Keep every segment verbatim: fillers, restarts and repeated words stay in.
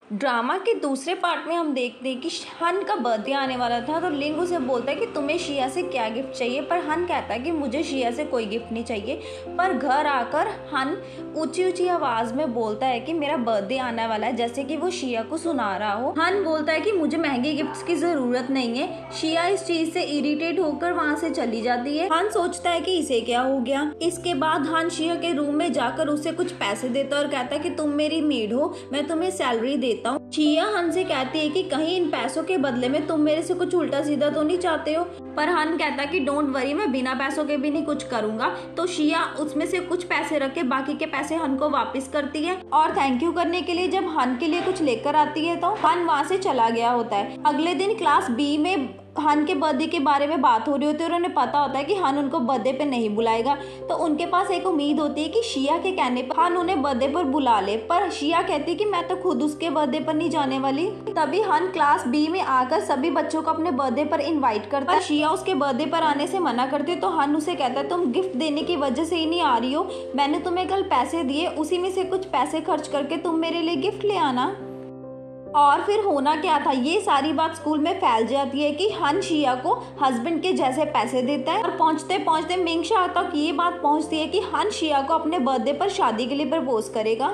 Drama के दूसरे part में हम देखते हैं कि हन का बर्थडे आने वाला था, तो लिंग उसे बोलता है कि तुम्हें शिया से क्या गिफ्ट चाहिए, पर हन कहता है कि मुझे शिया से कोई गिफ्ट नहीं चाहिए। पर घर आकर हन ऊंची ऊंची आवाज़ में बोलता है कि मेरा बर्थडे आने वाला है, जैसे कि वो शिया को सुना रहा हो। हन बोलता है कि मुझे महंगे गिफ्ट्स की ज़रूरत नहीं है। शिया इस चीज़ से इरिटेट होकर वहाँ से चली जाती है। हन सोचता है कि इसे क्या हो गया। इसके बाद हन शिया के रूम में जाकर उसे कुछ पैसे देता है और कहता है कि तुम मेरी मेड हो, मैं तुम्हें सैलरी देता हूँ। शिया हन से कहती है कि कहीं इन पैसों के बदले में तुम मेरे से कुछ उल्टा सीधा तो नहीं चाहते हो, पर हन कहता है कि डोंट वरी, मैं बिना पैसों के भी नहीं कुछ करूंगा। तो शिया उसमें से कुछ पैसे रख के बाकी के पैसे हन को वापस करती है और थैंक यू करने के लिए जब हन के लिए कुछ लेकर आती है तो हन वहाँ से चला गया होता है। अगले दिन क्लास बी में हन के बर्थडे के बारे में बात हो रही होती है और उन्हें पता होता है कि हन उनको बर्थडे पे नहीं बुलाएगा, तो उनके पास एक उम्मीद होती है कि शिया के कहने पर हन उन्हें बर्थडे पर बुला ले, पर शिया कहती है कि मैं तो खुद उसके बर्थडे पर नहीं जाने वाली। तभी हन क्लास बी में आकर सभी बच्चों को अपने बर्थडे पर इन्वाइट करता है। शिया उसके बर्थडे पर आने से मना करती है, तो हन उसे कहता है तुम गिफ्ट देने की वजह से ही नहीं आ रही हो, मैंने तुम्हें कल पैसे दिए, उसी में से कुछ पैसे खर्च करके तुम मेरे लिए गिफ्ट ले आना। और फिर होना क्या था, ये सारी बात स्कूल में फैल जाती है कि हन शिया को हस्बैंड के जैसे पैसे देता है और पहुंचते पहुंचते मिंगशा तक ये बात पहुंचती है कि हन शिया को अपने बर्थडे पर शादी के लिए प्रपोज करेगा।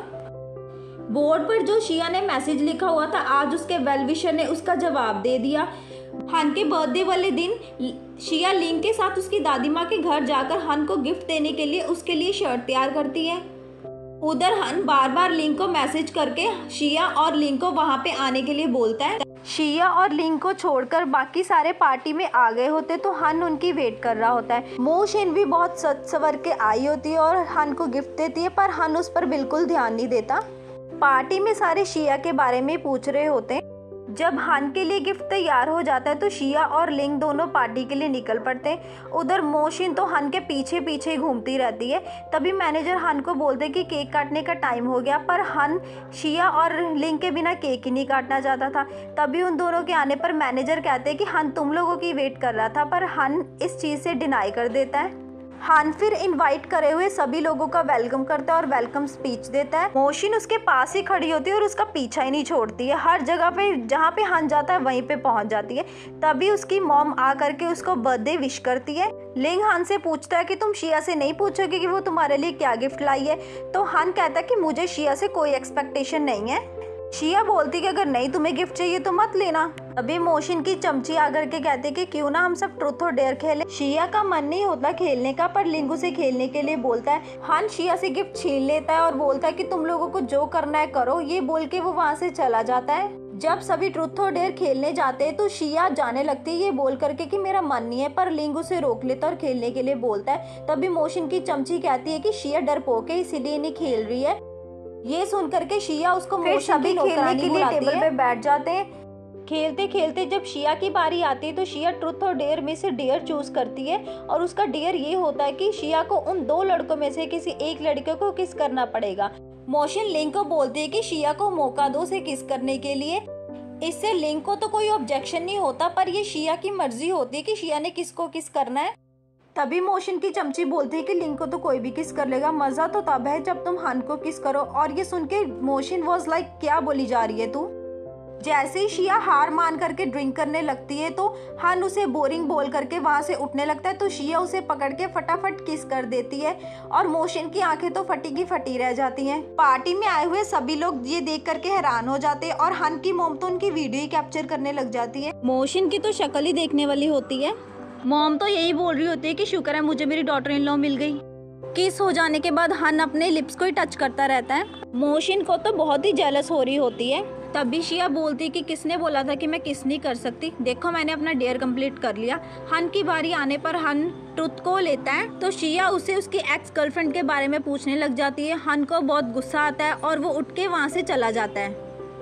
बोर्ड पर जो शिया ने मैसेज लिखा हुआ था, आज उसके वेल विशर ने उसका जवाब दे दिया। हन के बर्थडे वाले दिन शिया लिंग के साथ उसकी दादी माँ के घर जाकर हन को गिफ्ट देने के लिए उसके लिए शर्ट तैयार करती है। उधर हन बार बार लिंग को मैसेज करके शिया और लिंग को वहाँ पे आने के लिए बोलता है। शिया और लिंग को छोड़कर बाकी सारे पार्टी में आ गए होते, तो हन उनकी वेट कर रहा होता है। मो शिन भी बहुत सच सवर के आई होती है और हन को गिफ्ट देती है, पर हन उस पर बिल्कुल ध्यान नहीं देता। पार्टी में सारे शिया के बारे में पूछ रहे होते हैं। जब हन के लिए गिफ्ट तैयार हो जाता है तो शिया और लिंग दोनों पार्टी के लिए निकल पड़ते हैं। उधर मोशिन तो हन के पीछे पीछे घूमती रहती है। तभी मैनेजर हन को बोलते कि केक काटने का टाइम हो गया, पर हन शिया और लिंग के बिना केक ही नहीं काटना चाहता था। तभी उन दोनों के आने पर मैनेजर कहते हैं कि हन तुम लोगों की वेट कर रहा था, पर हन इस चीज़ से डिनाई कर देता है। हन फिर इनवाइट करे हुए सभी लोगों का वेलकम करता है और वेलकम स्पीच देता है। मोशिन उसके पास ही खड़ी होती है और उसका पीछा ही नहीं छोड़ती है। हर जगह पे जहाँ पे हन जाता है वहीं पे पहुँच जाती है। तभी उसकी मॉम आ करके उसको बर्थडे विश करती है। लिंग हन से पूछता है कि तुम शिया से नहीं पूछोगे कि वो तुम्हारे लिए क्या गिफ्ट लाई है, तो हन कहता है कि मुझे शिया से कोई एक्सपेक्टेशन नहीं है। शिया बोलती कि अगर नहीं तुम्हें गिफ्ट चाहिए तो मत लेना। अभी मोशिन की चमची आकर के कहती कि क्यों ना हम सब ट्रूथ और डेयर खेलें। शिया का मन नहीं होता खेलने का, पर लिंगू से खेलने के लिए बोलता है। हन शिया से गिफ्ट छीन लेता है और बोलता है कि तुम लोगों को जो करना है करो, ये बोल के वो वहाँ से चला जाता है। जब सभी ट्रूथ और डेयर खेलने जाते हैं तो शिया जाने लगती है ये बोल करके कि मेरा मन नहीं है, पर लिंग उसे रोक लेता और खेलने के लिए बोलता है। तभी मोशिन की चमची कहती है कि शिया डरपोक है इसीलिए नहीं खेल रही है। ये सुन करके शिया उसको सभी खेलने के लिए टेबल पे बैठ जाते हैं। खेलते खेलते जब शिया की बारी आती है तो शिया ट्रूथ और डेयर में से डेयर चूज करती है और उसका डेयर ये होता है कि शिया को उन दो लड़कों में से किसी एक लड़के को किस करना पड़ेगा। मोशिन लिंग को बोलती है कि शिया को मौका दो उसे किस करने के लिए। इससे लिंग को तो कोई ऑब्जेक्शन नहीं होता, पर ये शिया की मर्जी होती है कि शिया ने किसको किस करना है। तभी मोशिन की चमची बोलती है कि लिंग को तो कोई भी किस कर लेगा, मजा तो तब है जब तुम हन को किस करो। और ये सुन के मोशिन वाज लाइक क्या बोली जा रही है तू। जैसे ही शिया हार मान करके ड्रिंक करने लगती है तो हन उसे बोरिंग बोल करके वहां से उठने लगता है, तो शिया उसे पकड़ के फटाफट किस कर देती है और मोशिन की आंखें तो फटी की फटी रह जाती हैं। पार्टी में आए हुए सभी लोग ये देख करके हैरान हो जाते हैं और हन की मोम तो उनकी वीडियो ही कैप्चर करने लग जाती है। मोशिन की तो शक्ल ही देखने वाली होती है। मॉम तो यही बोल रही होती है कि शुक्र है मुझे मेरी डॉटर इन लॉ मिल गई। किस हो जाने के बाद हन अपने लिप्स को ही टच करता रहता है। मोशिन को तो बहुत ही जेलस हो रही होती है। तभी शिया बोलती कि किसने बोला था कि मैं किस नहीं कर सकती, देखो मैंने अपना डेयर कंप्लीट कर लिया। हन की बारी आने पर हन ट्रुथ को लेता है तो शिया उसे उसकी एक्स गर्लफ्रेंड के बारे में पूछने लग जाती है। हन को बहुत गुस्सा आता है और वो उठ के वहाँ से चला जाता है।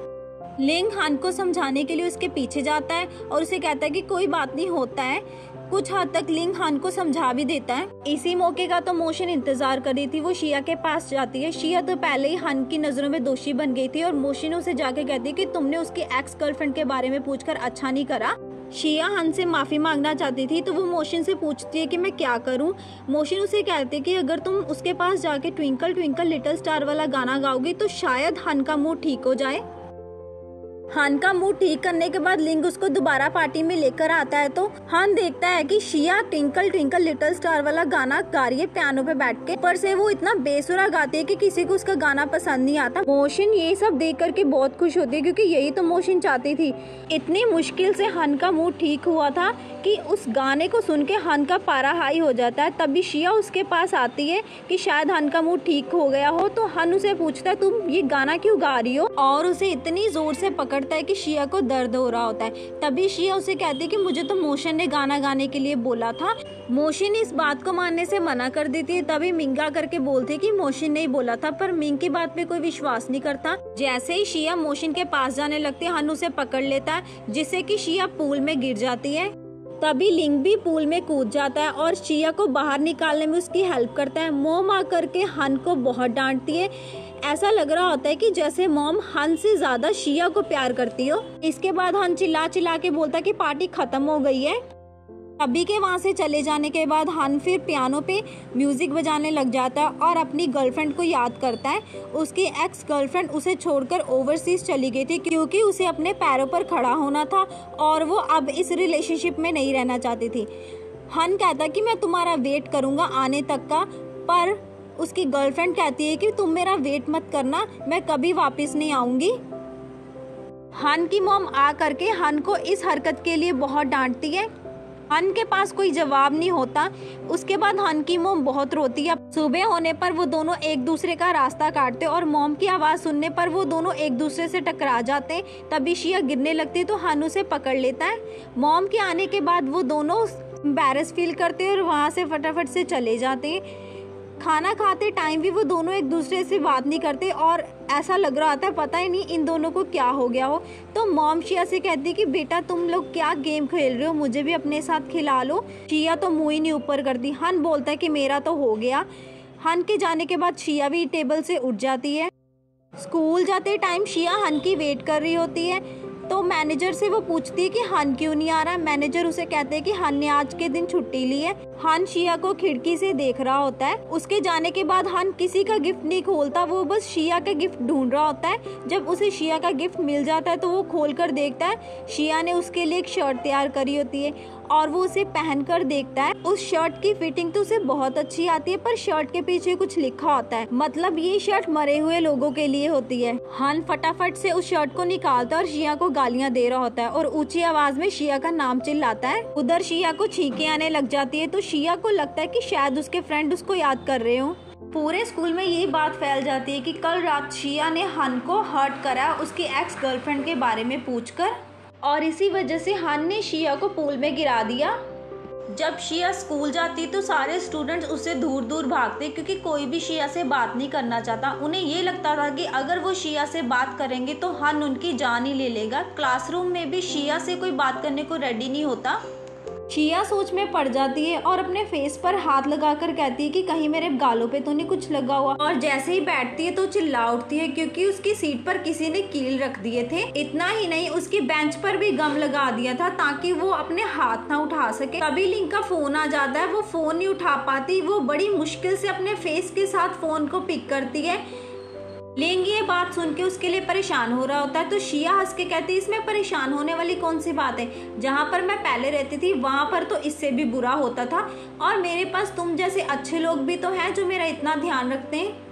लिंग हन को समझाने के लिए उसके पीछे जाता है और उसे कहता है कि कोई बात नहीं होता है। कुछ हद तक लिंग हन को समझा भी देता है। इसी मौके का तो मोशिन इंतजार कर रही थी। वो शिया के पास जाती है। शिया तो पहले ही हन की नजरों में दोषी बन गई थी और मोशिन उसे जाके कहती है कि तुमने उसकी एक्स गर्लफ्रेंड के बारे में पूछकर अच्छा नहीं करा। शिया हन से माफी मांगना चाहती थी तो वो मोशिन से पूछती है कि मैं क्या करूं। मोशिन उसे कहते कि अगर तुम उसके पास जाके ट्विंकल ट्विंकल लिटिल स्टार वाला गाना गाओगी तो शायद हन का मूड ठीक हो जाए। हान का मूड ठीक करने के बाद लिंग उसको दोबारा पार्टी में लेकर आता है तो हान देखता है कि शिया ट्विंकल ट्विंकल लिटिल स्टार वाला गाना गा रही है पियानो पे बैठ के। ऊपर से वो इतना बेसुरा गाती है कि किसी को उसका गाना पसंद नहीं आता। मोशन ये सब देख करके बहुत खुश होती है क्योंकि यही तो मोशन चाहती थी। इतनी मुश्किल से हान का मूड ठीक हुआ था कि उस गाने को सुन के हान का पारा हाई हो जाता है। तभी शिया उसके पास आती है कि शायद हान का मूड ठीक हो गया हो, तो हान उसे पूछता है तुम ये गाना क्यों गा रही हो, और उसे इतनी जोर से पकड़ता है कि शिया को दर्द हो रहा होता है। तभी शिया उसे कहती है कि मुझे तो मोशन ने गाना गाने के लिए बोला था। मोशन इस बात को मानने से मना कर देती है। तभी मिंगा करके बोलते कि मोशन ने ही बोला था, पर मिंग की बात पे कोई विश्वास नहीं करता। जैसे ही शिया मोशन के पास जाने लगती है, हान उसे पकड़ लेता है जिससे कि शिया पूल में गिर जाती है। तभी लिंग भी पूल में कूद जाता है और शिया को बाहर निकालने में उसकी हेल्प करता है। मॉम आकर के हान को बहुत डांटती है। ऐसा लग रहा होता है कि जैसे मॉम हान से ज्यादा शिया को प्यार करती हो। इसके बाद हान चिल्ला चिल्ला के बोलता है कि पार्टी खत्म हो गई है। तभी के वहाँ से चले जाने के बाद हान फिर पियानो पे म्यूजिक बजाने लग जाता है और अपनी गर्लफ्रेंड को याद करता है। उसकी एक्स गर्लफ्रेंड उसे छोड़कर ओवरसीज चली गई थी क्योंकि उसे अपने पैरों पर खड़ा होना था और वो अब इस रिलेशनशिप में नहीं रहना चाहती थी। हान कहता कि मैं तुम्हारा वेट करूँगा आने तक का, पर उसकी गर्लफ्रेंड कहती है कि तुम मेरा वेट मत करना, मैं कभी वापस नहीं आऊँगी। हान की मॉम आ करके हान को इस हरकत के लिए बहुत डांटती है। हान के पास कोई जवाब नहीं होता। उसके बाद हान की मॉम बहुत रोती है। सुबह होने पर वो दोनों एक दूसरे का रास्ता काटते और मॉम की आवाज़ सुनने पर वो दोनों एक दूसरे से टकरा जाते हैं। तभी शिया गिरने लगती है तो हान उसे पकड़ लेता है। मॉम के आने के बाद वो दोनों एम्बैरेस फील करते और वहाँ से फटाफट से चले जाते हैं। खाना खाते टाइम भी वो दोनों एक दूसरे से बात नहीं करते और ऐसा लग रहा था पता ही नहीं इन दोनों को क्या हो गया हो। तो मॉम शिया से कहती है कि बेटा तुम लोग क्या गेम खेल रहे हो, मुझे भी अपने साथ खिला लो। शिया तो मुंह ही नहीं ऊपर करती। हान बोलता है कि मेरा तो हो गया। हान के जाने के बाद शिया भी टेबल से उठ जाती है। स्कूल जाते टाइम शिया हान की वेट कर रही होती है तो मैनेजर से वो पूछती है कि हान क्यों नहीं आ रहा। मैनेजर उसे कहते हैं कि हान ने आज के दिन छुट्टी ली है। हान शिया को खिड़की से देख रहा होता है। उसके जाने के बाद हान किसी का गिफ्ट नहीं खोलता, वो बस शिया का गिफ्ट ढूंढ रहा होता है। जब उसे शिया का गिफ्ट मिल जाता है तो वो खोल कर देखता है शिया ने उसके लिए एक शर्ट तैयार करी होती है और वो उसे पहन कर देखता है। उस शर्ट की फिटिंग तो उसे बहुत अच्छी आती है, पर शर्ट के पीछे कुछ लिखा होता है, मतलब ये शर्ट मरे हुए लोगों के लिए होती है। हान फटाफट से उस शर्ट को निकालता है और शिया को गालियां दे रहा होता है और ऊंची आवाज में शिया का नाम चिल्लाता है। उधर शिया को छींकें आने लग जाती है तो शिया को लगता है कि शायद उसके फ्रेंड उसको याद कर रहे हो। पूरे स्कूल में यही बात फैल जाती है कि कल रात शिया ने हान को हर्ट करा उसकी एक्स गर्लफ्रेंड के बारे में पूछकर, और इसी वजह से हान ने शिया को पूल में गिरा दिया। जब शिया स्कूल जाती तो सारे स्टूडेंट्स उससे दूर दूर भागते क्योंकि कोई भी शिया से बात नहीं करना चाहता। उन्हें ये लगता था कि अगर वो शिया से बात करेंगे तो हान उनकी जान ही ले लेगा। क्लासरूम में भी शिया से कोई बात करने को रेडी नहीं होता। शिया सोच में पड़ जाती है और अपने फेस पर हाथ लगाकर कहती है कि कहीं मेरे गालों पे तो नहीं कुछ लगा हुआ, और जैसे ही बैठती है तो चिल्ला उठती है क्योंकि उसकी सीट पर किसी ने कील रख दिए थे। इतना ही नहीं, उसकी बेंच पर भी गम लगा दिया था ताकि वो अपने हाथ ना उठा सके। तभी लिंग का फोन आ जाता है। वो फोन नहीं उठा पाती, वो बड़ी मुश्किल से अपने फेस के साथ फोन को पिक करती है। लिंग ये बात सुन के उसके लिए परेशान हो रहा होता है तो शिया हंस के कहती है इसमें परेशान होने वाली कौन सी बात है, जहाँ पर मैं पहले रहती थी वहाँ पर तो इससे भी बुरा होता था और मेरे पास तुम जैसे अच्छे लोग भी तो हैं जो मेरा इतना ध्यान रखते हैं।